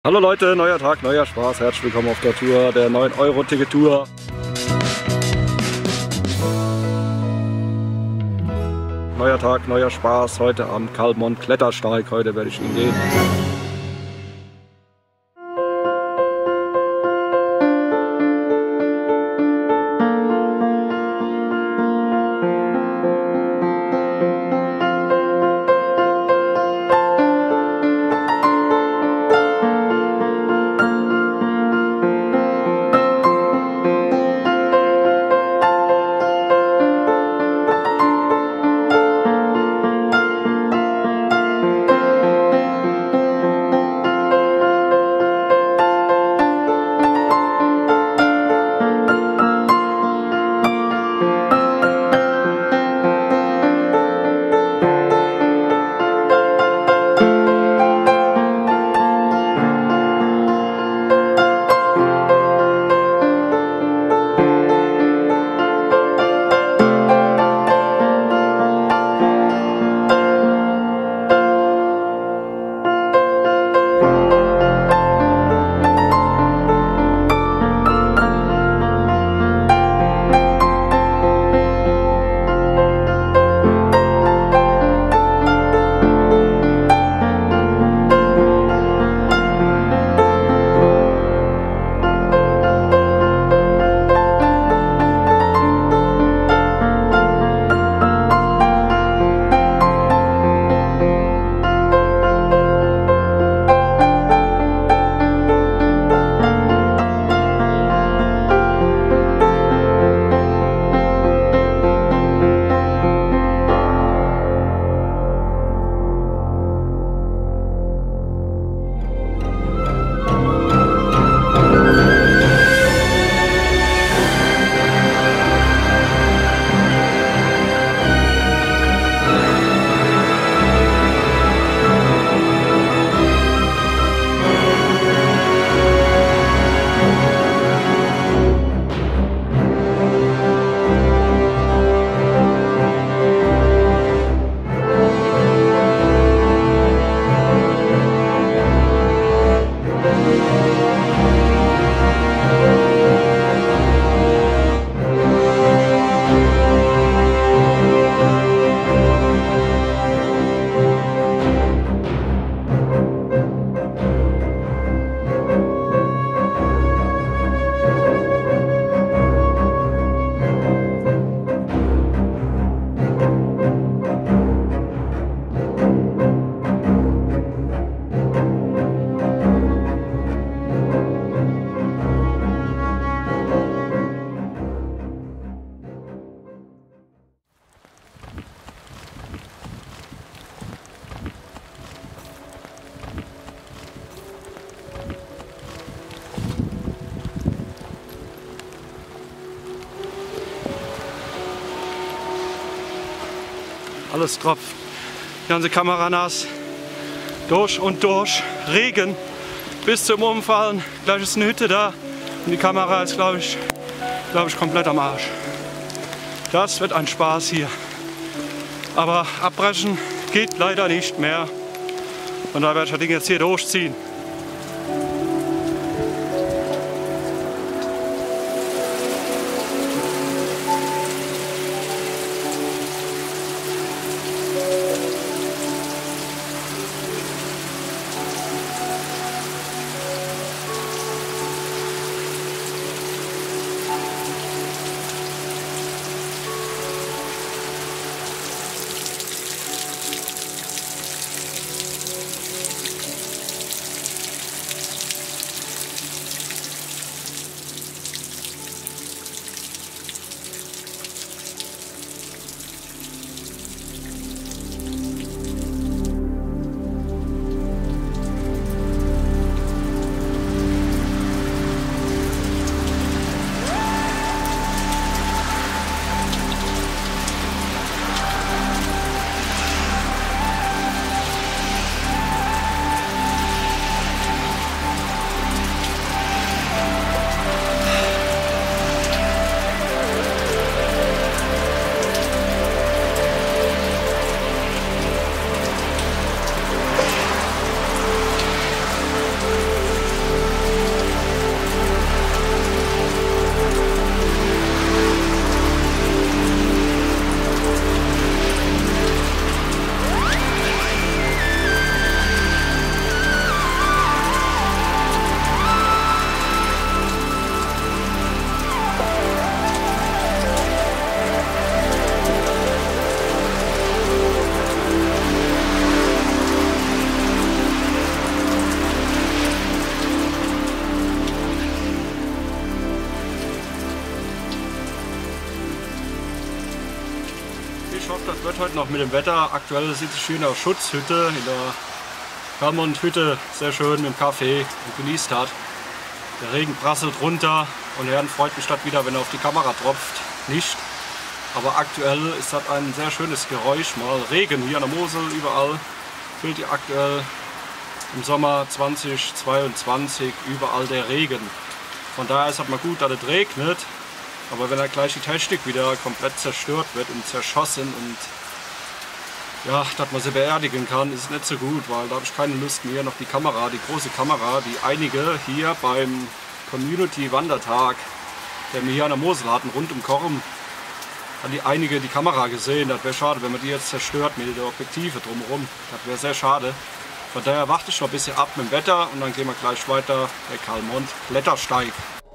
Hallo Leute, neuer Tag, neuer Spaß. Herzlich willkommen auf der Tour, der 9-Euro-Ticket-Tour. Neuer Tag, neuer Spaß. Heute am Kalbmont Klettersteig. Heute werde ich ihn gehen. Alles tropft, die ganze Kamera nass, durch und durch, Regen bis zum Umfallen. Gleich ist eine Hütte da und die Kamera ist, glaube ich, komplett am Arsch. Das wird ein Spaß hier. Aber abbrechen geht leider nicht mehr und da werde ich das Ding jetzt hier durchziehen. heute noch mit dem Wetter. Aktuell sitze ich hier in der Schutzhütte, in der Kalmont-Hütte, sehr schön mit dem Kaffee und genießt hat. Der Regen prasselt runter und Herrn freut mich das wieder, wenn er auf die Kamera tropft. Nicht. Aber aktuell ist das ein sehr schönes Geräusch. Mal Regen hier an der Mosel, überall. Fehlt hier aktuell im Sommer 2022 überall der Regen. Von daher ist es mal gut, dass es regnet. Aber wenn dann gleich die Technik wieder komplett zerstört wird und zerschossen und ja, dass man sie beerdigen kann, ist es nicht so gut, weil da habe ich keine Lust mehr, noch die Kamera, die große Kamera, die einige hier beim Community-Wandertag, der wir hier an der Mosel hatten, rund um Korm, haben die einige die Kamera gesehen. Das wäre schade, wenn man die jetzt zerstört mit den Objektive drumherum. Das wäre sehr schade. Von daher warte ich noch ein bisschen ab mit dem Wetter und dann gehen wir gleich weiter bei Kalmont Klettersteig.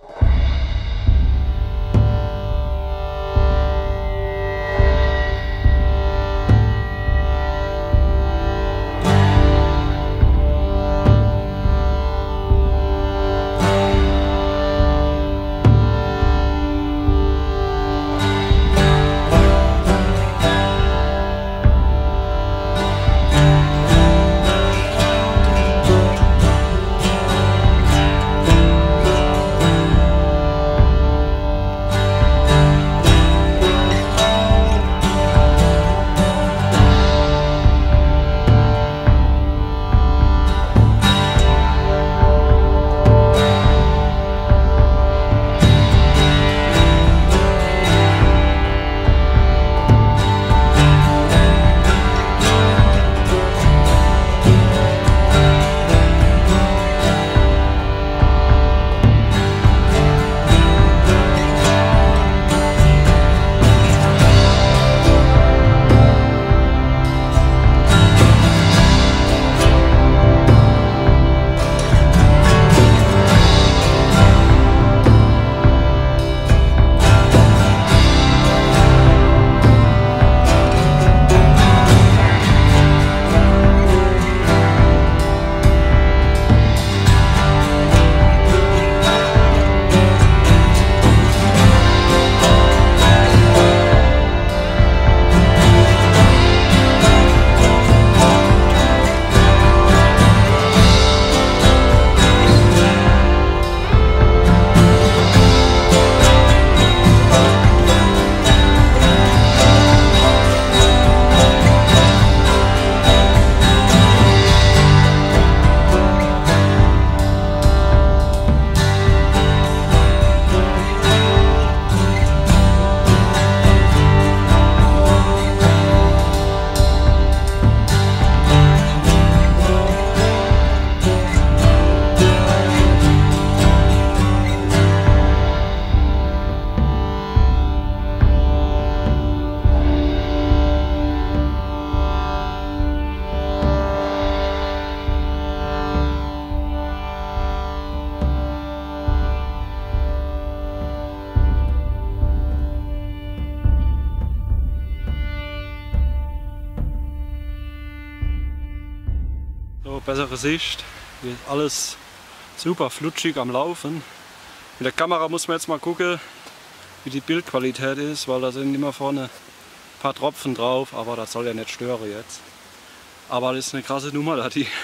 So, bessere Sicht, hier ist alles super flutschig am Laufen. Mit der Kamera muss man jetzt mal gucken, wie die Bildqualität ist, weil da sind immer vorne ein paar Tropfen drauf, aber das soll ja nicht stören jetzt. Aber das ist eine krasse Nummer, da die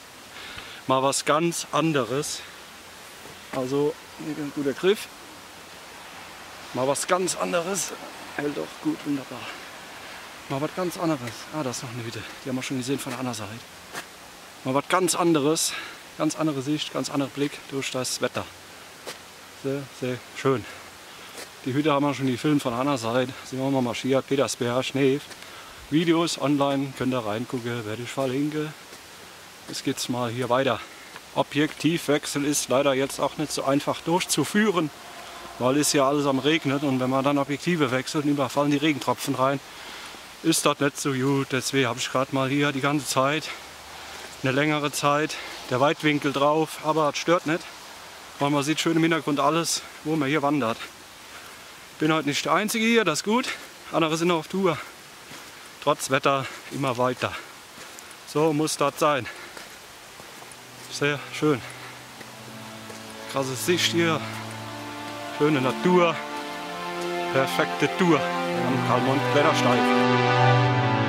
mal was ganz anderes. Also, hier ein guter Griff. Mal was ganz anderes. Hält doch gut, wunderbar. Mal was ganz anderes. Ah, da ist noch eine Hütte. Die haben wir schon gesehen von der anderen Seite. Mal was ganz anderes. Ganz andere Sicht, ganz anderer Blick durch das Wetter. Sehr, sehr schön. Die Hütte haben wir schon gefilmt von der anderen Seite. Sind wir mal marschiert. Petersberg, Schnee. Videos online, könnt ihr reingucken, werde ich verlinken. Jetzt geht's mal hier weiter. Objektivwechsel ist leider jetzt auch nicht so einfach durchzuführen, weil ist ja alles am Regnen und wenn man dann Objektive wechselt, überfallen die Regentropfen rein, ist das nicht so gut. Deswegen habe ich gerade mal hier die ganze Zeit, eine längere Zeit, der Weitwinkel drauf, aber es stört nicht, weil man sieht schön im Hintergrund alles, wo man hier wandert. Bin heute nicht der Einzige hier, das ist gut, andere sind noch auf Tour. Trotz Wetter immer weiter. So muss das sein. Sehr schön. Krasse Sicht hier. Schöne Natur. Perfekte Tour am Kalmont Klettersteig.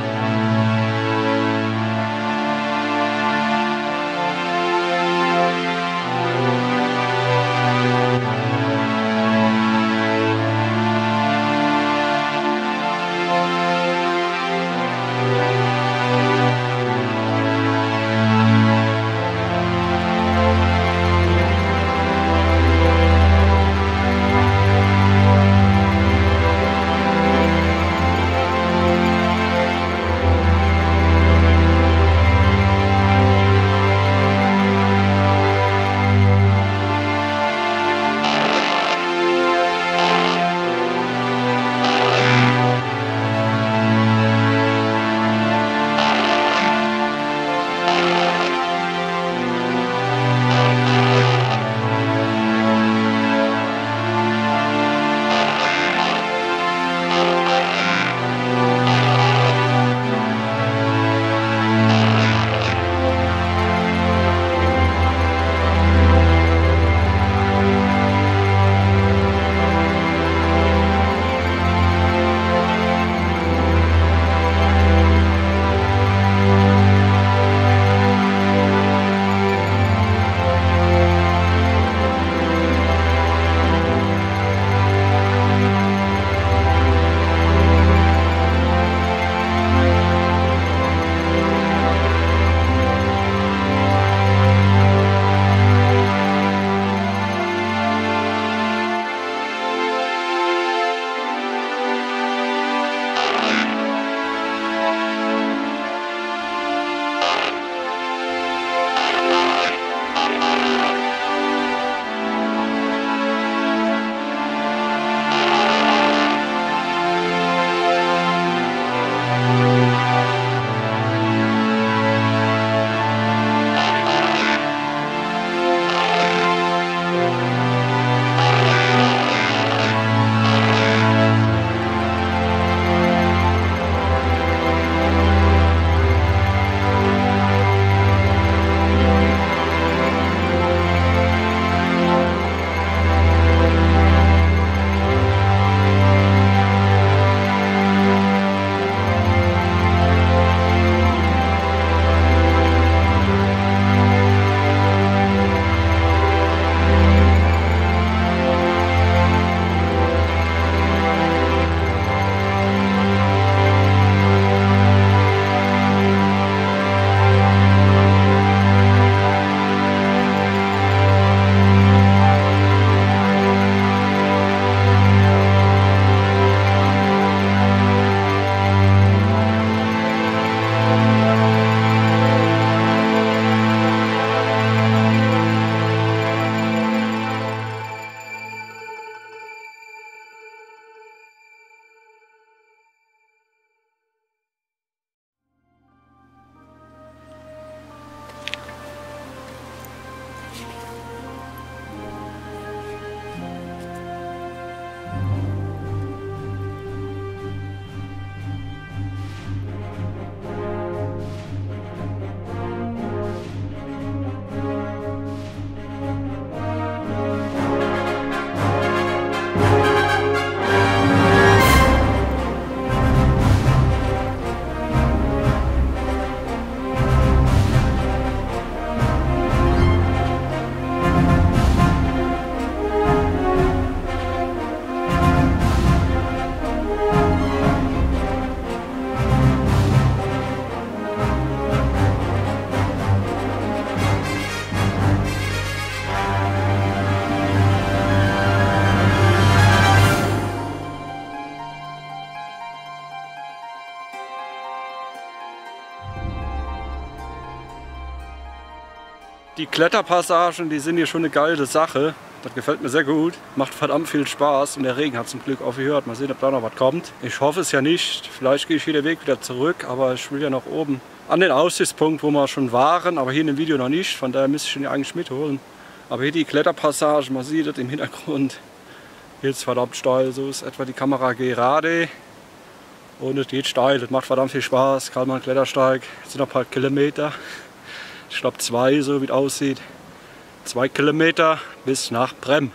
Die Kletterpassagen, die sind hier schon eine geile Sache. Das gefällt mir sehr gut. Macht verdammt viel Spaß und der Regen hat zum Glück aufgehört. Mal sehen, ob da noch was kommt. Ich hoffe es ja nicht. Vielleicht gehe ich hier den Weg wieder zurück, aber ich will ja nach oben an den Aussichtspunkt, wo wir schon waren, aber hier in dem Video noch nicht. Von daher müsste ich ihn ja eigentlich mitholen. Aber hier die Kletterpassage, man sieht das im Hintergrund. Hier ist verdammt steil, so ist etwa die Kamera gerade. Und es geht steil, das macht verdammt viel Spaß. Karlmann Klettersteig, das sind noch ein paar Kilometer. Ich glaube 2, so wie es aussieht. 2 Kilometer bis nach Brem.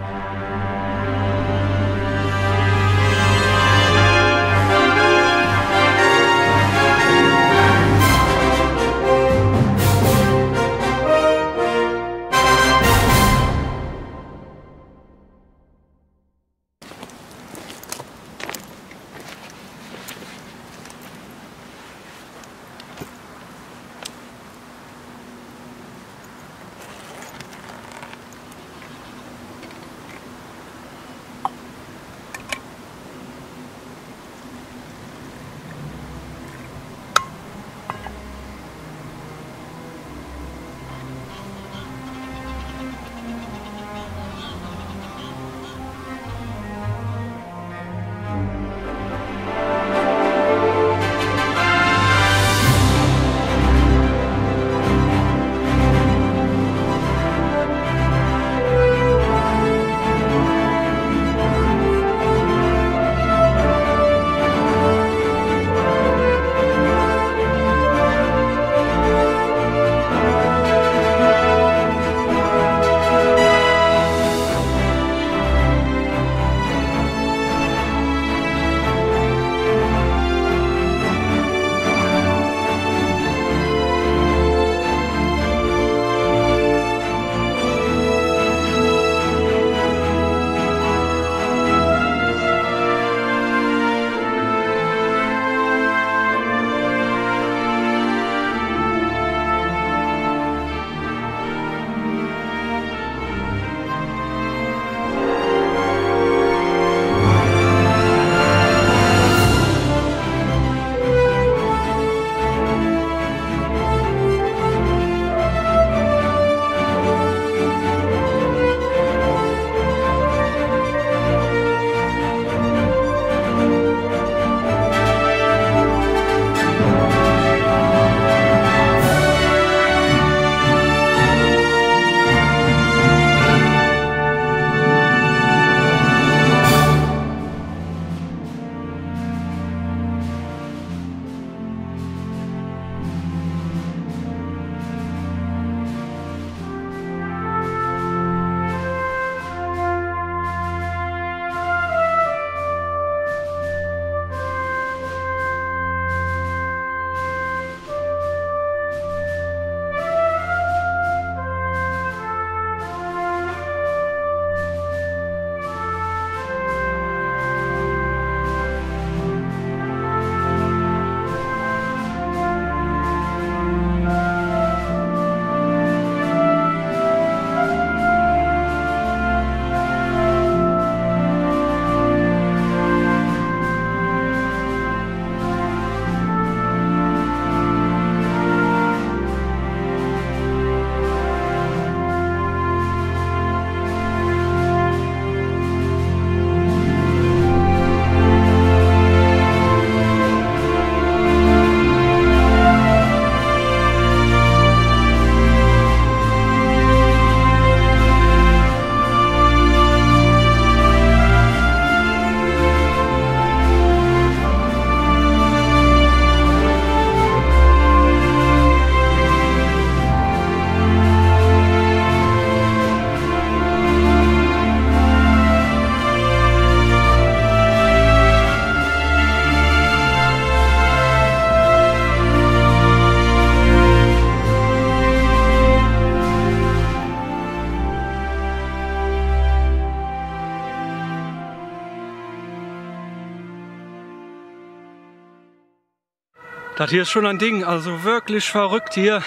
Das hier ist schon ein Ding, also wirklich verrückt hier,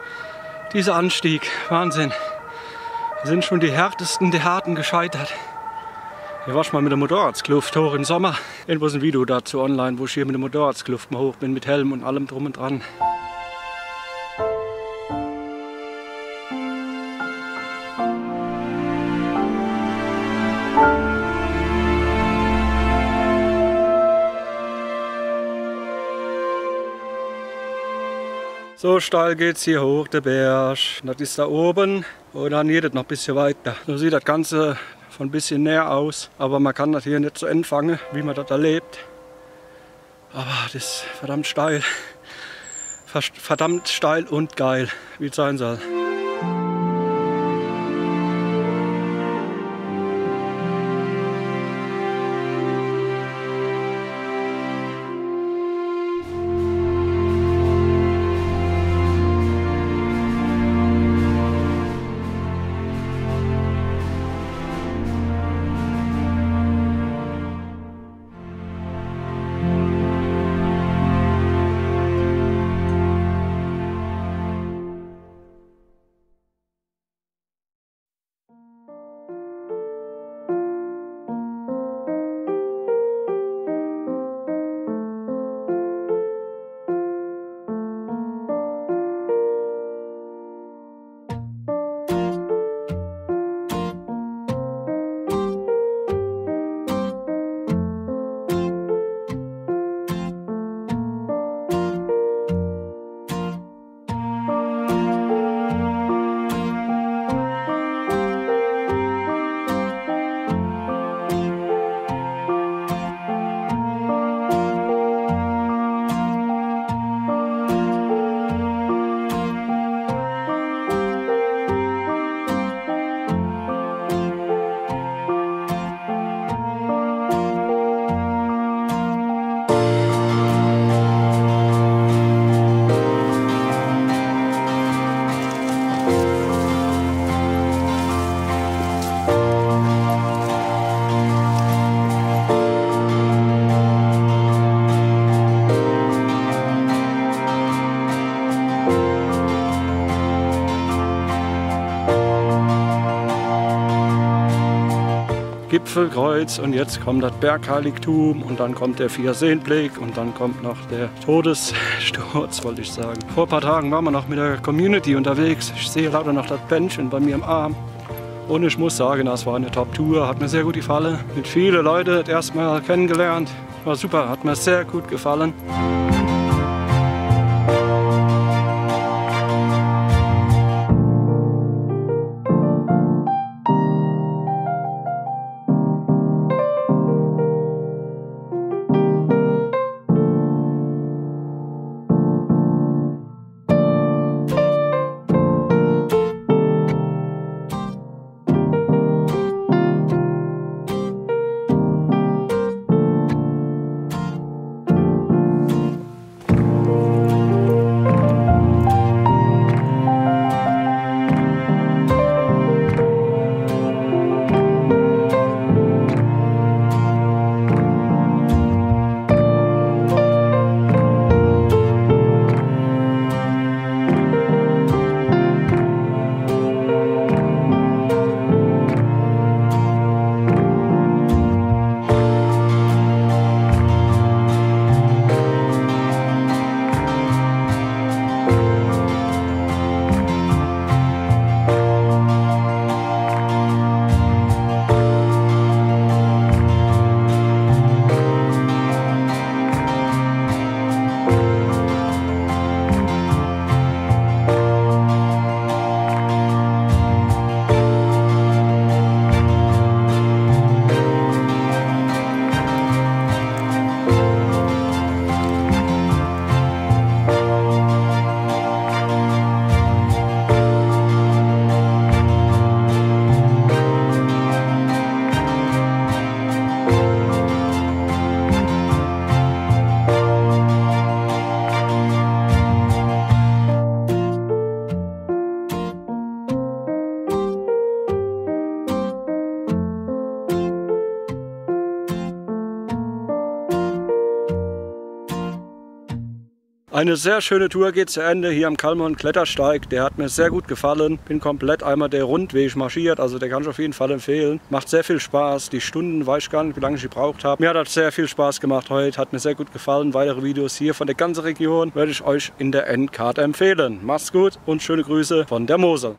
dieser Anstieg, Wahnsinn. Hier sind schon die härtesten der Harten gescheitert. Hier war ich mal mit der Motorradskluft hoch im Sommer. Irgendwo ist ein Video dazu online, wo ich hier mit der Motorradskluft mal hoch bin, mit Helm und allem drum und dran. So steil geht es hier hoch, der Berg. Das ist da oben und dann geht es noch ein bisschen weiter. So sieht das Ganze von ein bisschen näher aus, aber man kann das hier nicht so empfangen, wie man das erlebt. Aber das ist verdammt steil. Verdammt steil und geil, wie es sein soll. Gipfelkreuz und jetzt kommt das Bergheiligtum und dann kommt der Vierseenblick und dann kommt noch der Todessturz, wollte ich sagen. Vor ein paar Tagen waren wir noch mit der Community unterwegs. Ich sehe leider noch das Bändchen bei mir im Arm. Und ich muss sagen, das war eine Top-Tour, hat mir sehr gut gefallen. Mit vielen Leuten das erste Mal kennengelernt. War super, hat mir sehr gut gefallen. Eine sehr schöne Tour geht zu Ende hier am Kallmund Klettersteig. Der hat mir sehr gut gefallen. Bin komplett einmal der Rundweg marschiert, also der kann ich auf jeden Fall empfehlen. Macht sehr viel Spaß. Die Stunden weiß ich gar nicht, wie lange ich gebraucht habe. Mir hat das sehr viel Spaß gemacht heute. Hat mir sehr gut gefallen. Weitere Videos hier von der ganzen Region werde ich euch in der Endcard empfehlen. Macht's gut und schöne Grüße von der Mosel.